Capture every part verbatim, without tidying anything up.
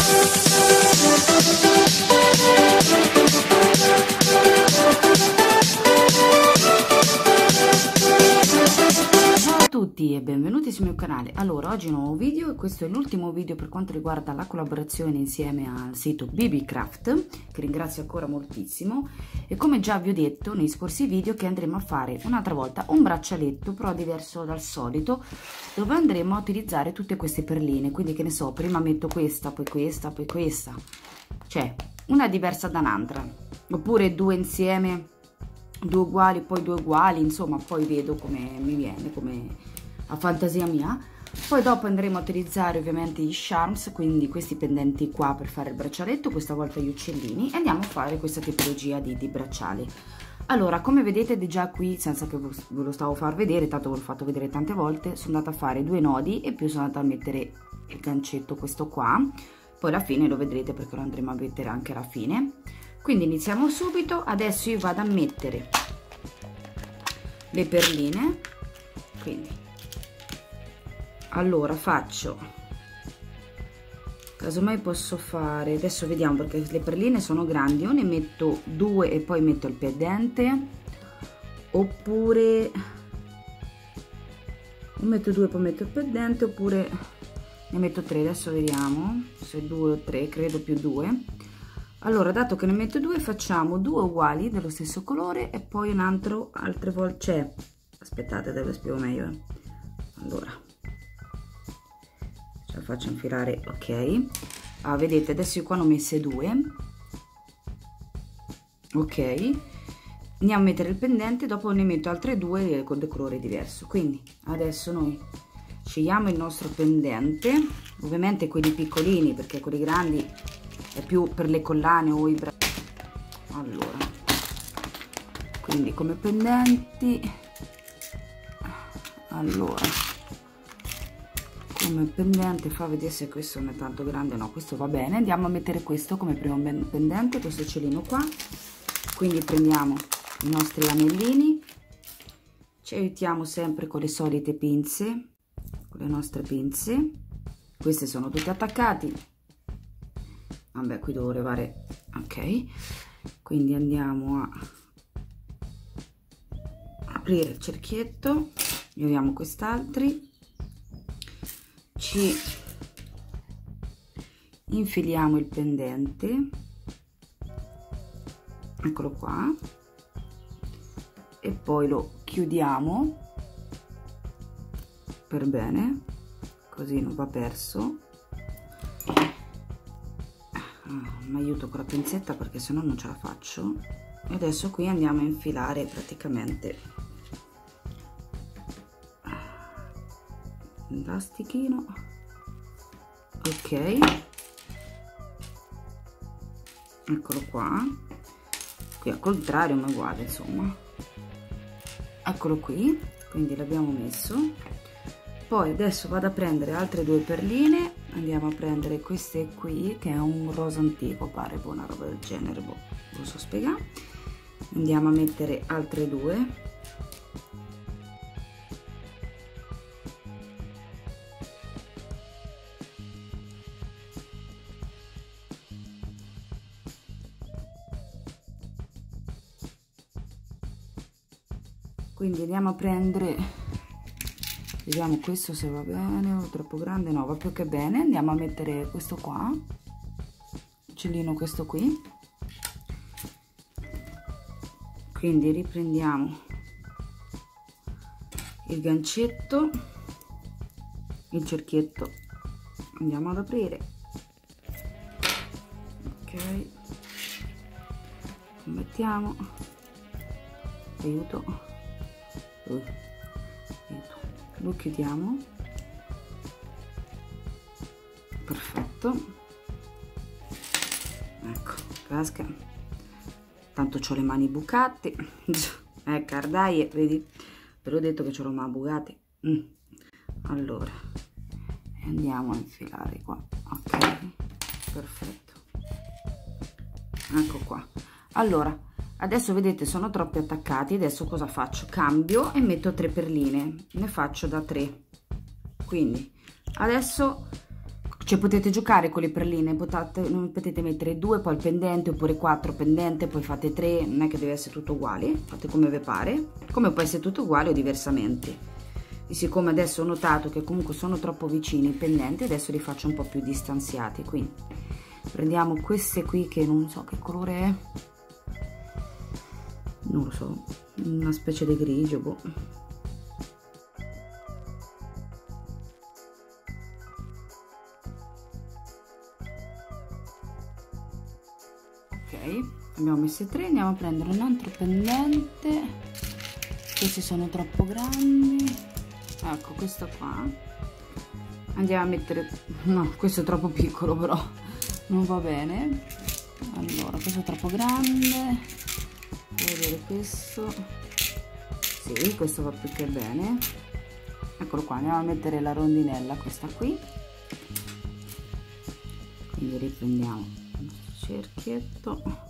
Tutti e benvenuti sul mio canale. Allora, oggi un nuovo video e questo è l'ultimo video per quanto riguarda la collaborazione insieme al sito BeBeCraft, che ringrazio ancora moltissimo. E come già vi ho detto nei scorsi video, che andremo a fare un'altra volta un braccialetto però diverso dal solito, dove andremo a utilizzare tutte queste perline. Quindi, che ne so, prima metto questa, poi questa, poi questa, cioè una diversa da un'altra, oppure due insieme, due uguali, poi due uguali, insomma, poi vedo come mi viene, come a fantasia mia. Poi dopo andremo a utilizzare ovviamente gli charms, quindi questi pendenti qua per fare il braccialetto, questa volta gli uccellini, e andiamo a fare questa tipologia di, di bracciali. Allora, come vedete già qui, senza che ve lo stavo a far vedere, tanto ve l'ho fatto vedere tante volte, sono andata a fare due nodi e più sono andata a mettere il gancetto, questo qua. Poi alla fine lo vedrete perché lo andremo a mettere anche alla fine. Quindi iniziamo subito. Adesso io vado a mettere le perline, quindi allora faccio, casomai posso fare, adesso vediamo perché le perline sono grandi, o ne metto due e poi metto il pendente, oppure ne metto due e poi metto il pendente, oppure ne metto tre. Adesso vediamo se due o tre, credo più due. Allora, dato che ne metto due, facciamo due uguali dello stesso colore e poi un altro altre volte, cioè aspettate, ve lo spiego meglio. eh. Allora, ce la faccio infilare, ok. Ah, vedete, adesso io qua ne ho messe due, ok. Andiamo a mettere il pendente, dopo ne metto altre due con del colore diverso. Quindi adesso noi scegliamo il nostro pendente, ovviamente quelli piccolini, perché quelli grandi è più per le collane o i bracci. Allora, quindi come pendenti, allora come pendente, fa vedere se questo non è tanto grande, no, questo va bene. Andiamo a mettere questo come primo pendente, questo uccellino qua. Quindi prendiamo i nostri anellini, ci aiutiamo sempre con le solite pinze, con le nostre pinze. Queste sono tutte attaccati, vabbè, qui devo levare, ok. Quindi andiamo a aprire il cerchietto, leviamo quest'altri, ci infiliamo il pendente, eccolo qua, e poi lo chiudiamo per bene, così non va perso. Mi aiuto con la pinzetta perché sennò non ce la faccio. E adesso qui andiamo a infilare praticamente un lastichino, ok, eccolo qua, qui al contrario ma uguale, insomma, eccolo qui. Quindi l'abbiamo messo. Poi adesso vado a prendere altre due perline, andiamo a prendere queste qui, che è un rosa antico, pare, una roba del genere, boh, non so spiegare. Andiamo a mettere altre due, quindi andiamo a prendere, vediamo questo se va bene o troppo grande, no, va più che bene. Andiamo a mettere questo qua, uccellino, questo qui. Quindi riprendiamo il gancetto, il cerchietto, andiamo ad aprire, ok, lo mettiamo, aiuto, uh. lo chiudiamo, perfetto, ecco, casca, tanto c'ho le mani bucate, eh cardai, vedi, ve l'ho detto che c'ho le mani bucate. mm. Allora andiamo a infilare qua, ok, perfetto, ecco qua. Allora adesso vedete sono troppi attaccati, adesso cosa faccio? Cambio e metto tre perline, ne faccio da tre. Quindi adesso cioè potete giocare con le perline, potete, potete mettere due, poi il pendente, oppure quattro pendente, poi fate tre, non è che deve essere tutto uguale, fate come vi pare, come può essere tutto uguale o diversamente. E siccome adesso ho notato che comunque sono troppo vicini i pendenti, adesso li faccio un po' più distanziati, quindi prendiamo queste qui che non so che colore è, non lo so, una specie di grigio, boh. Abbiamo messo tre, andiamo a prendere un altro pendente, questi sono troppo grandi, ecco questo qua, andiamo a mettere, no questo è troppo piccolo però non va bene, allora questo è troppo grande, devo vedere questo, sì questo va più che bene, eccolo qua, andiamo a mettere la rondinella questa qui, quindi riprendiamo il nostro cerchietto.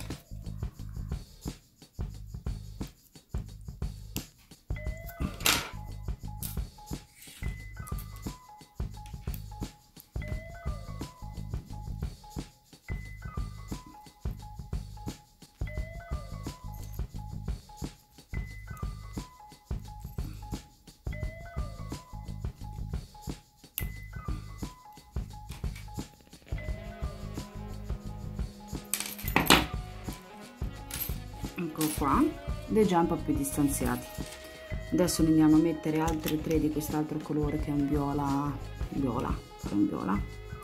Ecco qua, ed è già un po' più distanziati. Adesso ne andiamo a mettere altri tre di quest'altro colore che è un viola, viola, è un viola.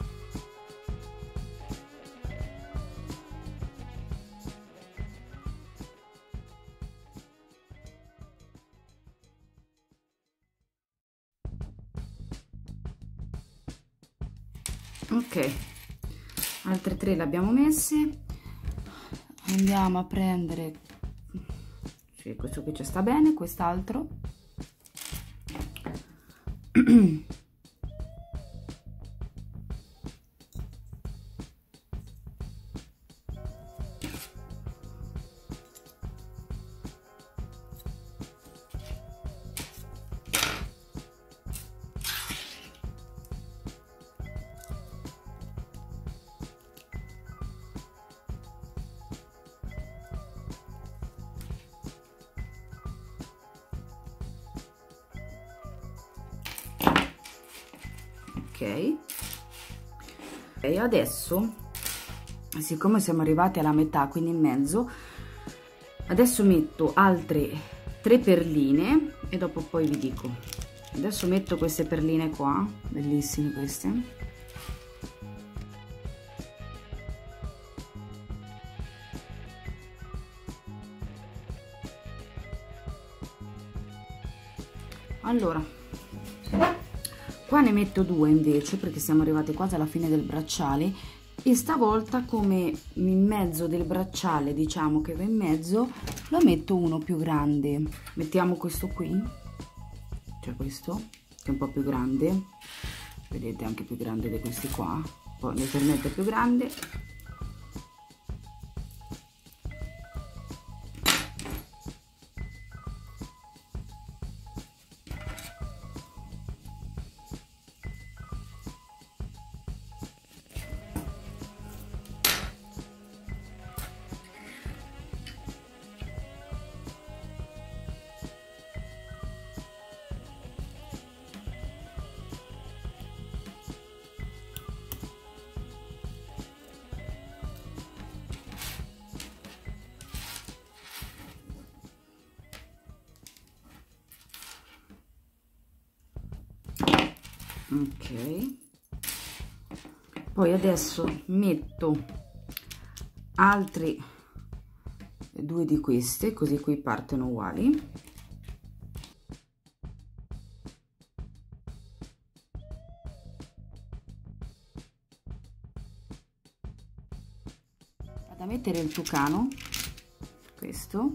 Ok, altri tre li abbiamo messi, andiamo a prendere, sì, questo qui ci sta bene, quest'altro, ok, e adesso, siccome siamo arrivati alla metà, quindi in mezzo, adesso metto altre tre perline e dopo poi vi dico. Adesso metto queste perline qua, bellissime queste. Allora, qua ne metto due invece perché siamo arrivati quasi alla fine del bracciale, e stavolta come in mezzo del bracciale, diciamo che va in mezzo, lo metto uno più grande. Mettiamo questo qui, cioè questo che è un po' più grande, vedete, anche più grande di questi qua, poi leggermente più grande. Ok, poi adesso metto altri due di queste, così qui partono uguali. Vado a mettere il tucano, questo.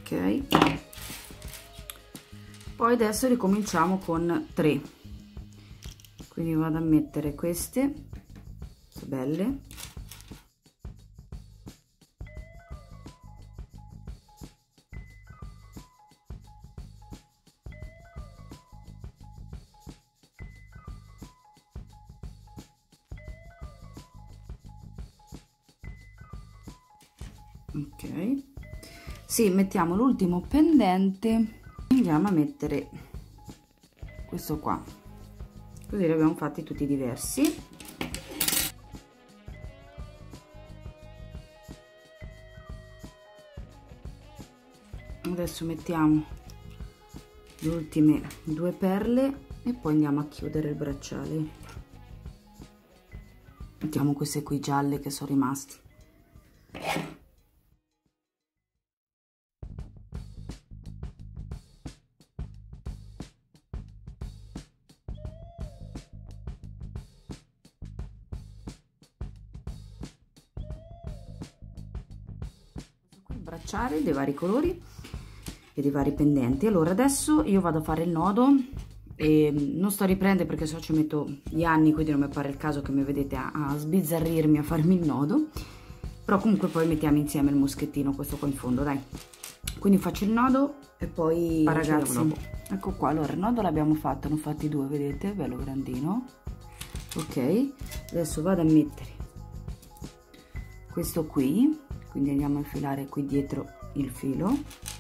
ok. Poi adesso ricominciamo con tre, quindi vado a mettere queste belle, ok. Sì, mettiamo l'ultimo pendente, andiamo a mettere questo qua, così li abbiamo fatti tutti diversi. Adesso mettiamo le ultime due perle e poi andiamo a chiudere il bracciale. Mettiamo queste qui gialle che sono rimaste. Bracciale dei vari colori e dei vari pendenti. Allora adesso io vado a fare il nodo e non sto a riprendere perché so ci metto gli anni, quindi non mi pare il caso che mi vedete a, a sbizzarrirmi a farmi il nodo, però comunque poi mettiamo insieme il moschettino, questo qua in fondo, dai. Quindi faccio il nodo e poi ah, ragazzi, ecco qua. Allora il nodo l'abbiamo fatto, ne ho fatti due, vedete, bello grandino. Ok, adesso vado a mettere questo qui, quindi andiamo a infilare qui dietro il filo,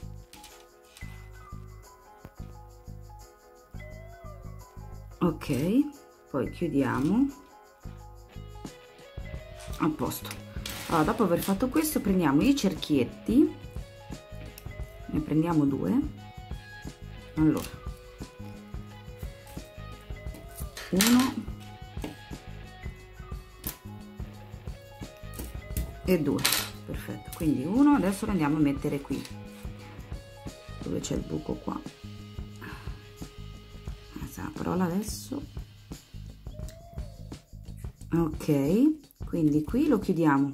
ok, poi chiudiamo, a posto. Allora, dopo aver fatto questo prendiamo i cerchietti, ne prendiamo due, allora uno e due, perfetto. Quindi uno, adesso lo andiamo a mettere qui dove c'è il buco qua, questa parola adesso, ok, quindi qui lo chiudiamo,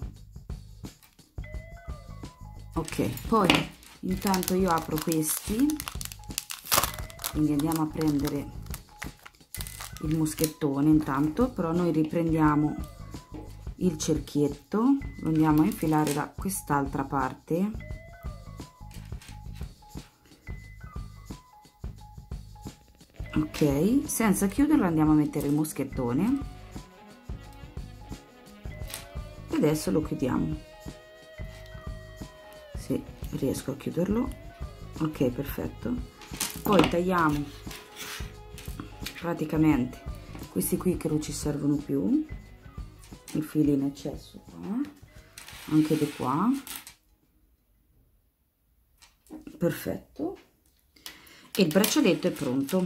ok. Poi intanto io apro questi, quindi andiamo a prendere il moschettone intanto, però noi riprendiamo il cerchietto, lo andiamo a infilare da quest'altra parte, ok, senza chiuderlo andiamo a mettere il moschettone e adesso lo chiudiamo, se riesco a chiuderlo, ok, perfetto. Poi tagliamo praticamente questi qui che non ci servono più, il filo in eccesso qua, anche di qua, perfetto, e il braccialetto è pronto,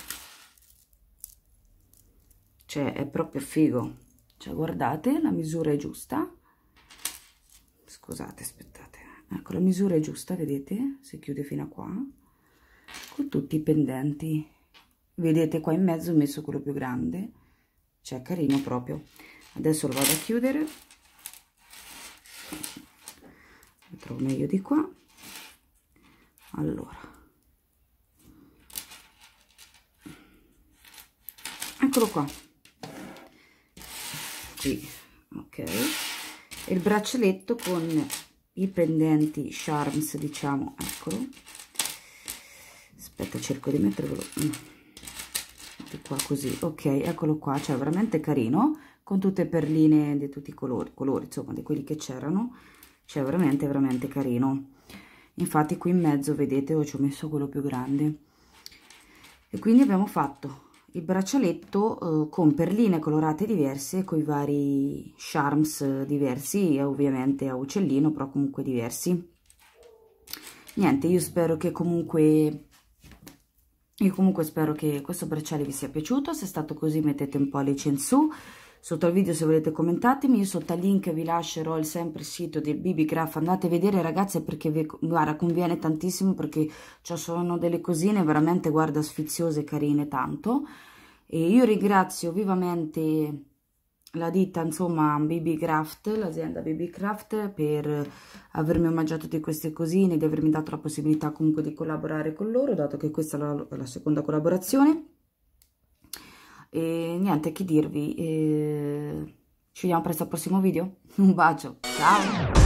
cioè è proprio figo, cioè guardate, la misura è giusta, scusate, aspettate, ecco, la misura è giusta, vedete, si chiude fino a qua con tutti i pendenti, vedete qua in mezzo ho messo quello più grande, cioè carino proprio. Adesso lo vado a chiudere, lo trovo meglio di qua, allora eccolo qua, qui, ok, e il braccialetto con i pendenti charms, diciamo, eccolo, aspetta, cerco di mettervelo qua così, ok, eccolo qua, cioè veramente carino, con tutte perline di tutti i colori, colori insomma, di quelli che c'erano, cioè veramente veramente carino. Infatti qui in mezzo vedete io ci ho messo quello più grande, e quindi abbiamo fatto il braccialetto eh, con perline colorate diverse, con i vari charms diversi, e ovviamente a uccellino, però comunque diversi. Niente, io spero che comunque io comunque spero che questo bracciale vi sia piaciuto. Se è stato così mettete un pollice in su sotto il video, se volete commentatemi. Io sotto al link vi lascerò il sempre sito del B B Craft, andate a vedere ragazze, perché vi, guarda, conviene tantissimo, perché ci sono delle cosine veramente, guarda, sfiziose, carine tanto. E io ringrazio vivamente la ditta, insomma, B B Craft, l'azienda B B Craft, per avermi omaggiato di queste cosine, di avermi dato la possibilità comunque di collaborare con loro, dato che questa è la, la seconda collaborazione. E niente, che dirvi, eh, ci vediamo presto al prossimo video. Un bacio, ciao!